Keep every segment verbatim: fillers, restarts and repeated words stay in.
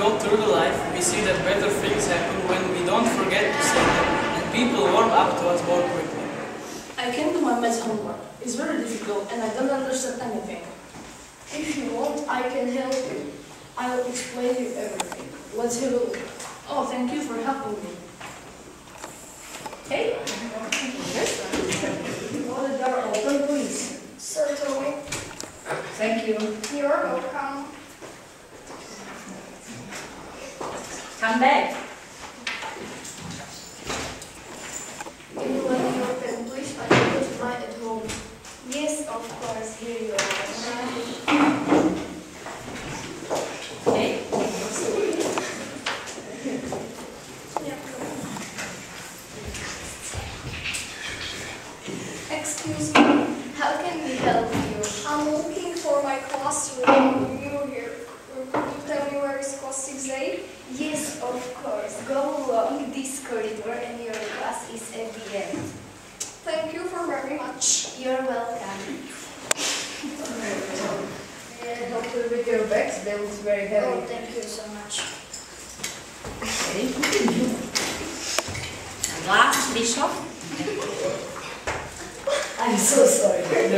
go through the life, we see that better things happen when we don't forget to say them, and people warm up to us more quickly. I can do my math homework. It's very difficult and I don't understand anything. If you want, I can help you. I'll explain you everything. Let's have a look. Oh, thank you for helping me. Hey? Will the door open, please? Certainly. Thank you. You're welcome. Come back. Can you let me open, please? I forgot mine at home. Yes, of course. Here you are. Hey? Excuse me. How can we help you? I'm looking for my classroom. Are you here? Could you tell me where is class six A? Yes, of course. Go along this corridor and your class is at the end. Thank you for very much. You're welcome. May I help you with your bags? They look very heavy. Oh, thank you so much. Glasses, Bishop. I'm so sorry.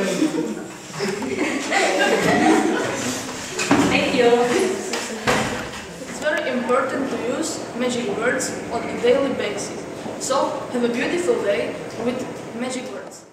Thank you. It's very important to use magic words on a daily basis. So, have a beautiful day with magic words.